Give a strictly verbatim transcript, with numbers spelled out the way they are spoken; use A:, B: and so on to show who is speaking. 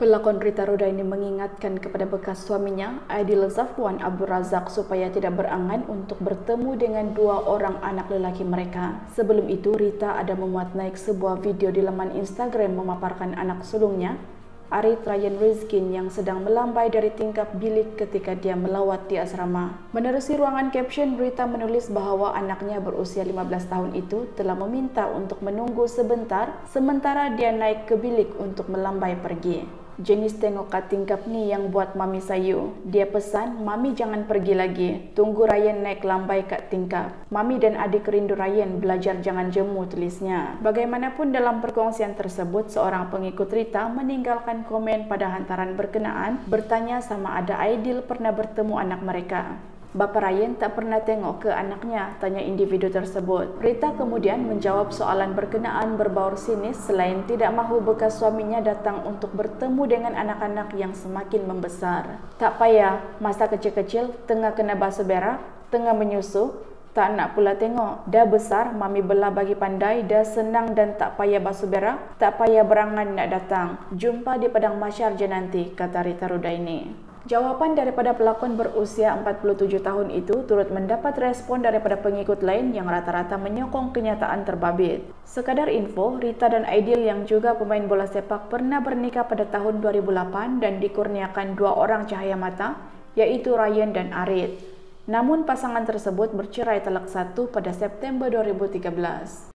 A: Pelakon Rita Rudaini mengingatkan kepada bekas suaminya, Aidil Zafwan Abdul Razak, supaya tidak berangan untuk bertemu dengan dua orang anak lelaki mereka. Sebelum itu, Rita ada memuat naik sebuah video di laman Instagram memaparkan anak sulungnya, Arith Ryan Rizkin, yang sedang melambai dari tingkap bilik ketika dia melawat di asrama. Menerusi ruangan caption, Rita menulis bahwa anaknya berusia lima belas tahun itu telah meminta untuk menunggu sebentar sementara dia naik ke bilik untuk melambai pergi. Jenis tengok kat tingkap ni yang buat mami sayu. Dia pesan, mami jangan pergi lagi. Tunggu Ryan naik lambai kat tingkap. Mami dan adik rindu Ryan, belajar jangan jemu, tulisnya. Bagaimanapun dalam perkongsian tersebut, seorang pengikut Rita meninggalkan komen pada hantaran berkenaan, bertanya sama ada Aidil pernah bertemu anak mereka. Bapa Ryan tak pernah tengok ke anaknya, tanya individu tersebut. Rita kemudian menjawab soalan berkenaan berbaur sinis selain tidak mahu bekas suaminya datang untuk bertemu dengan anak-anak yang semakin membesar. Tak payah, masa kecil-kecil tengah kena basuh berak, tengah menyusu, tak nak pula tengok. Dah besar, mami belah bagi pandai, dah senang dan tak payah basuh berak, tak payah berangan nak datang. Jumpa di padang mahsyar je nanti, kata Rita Rudaini. Jawapan daripada pelakon berusia empat puluh tujuh tahun itu turut mendapat respon daripada pengikut lain yang rata-rata menyokong kenyataan terbabit. Sekadar info, Rita dan Aidil yang juga pemain bola sepak pernah bernikah pada tahun dua ribu lapan dan dikurniakan dua orang cahaya mata, yaitu Ryan dan Arith. Namun pasangan tersebut bercerai talak satu pada September dua ribu tiga belas.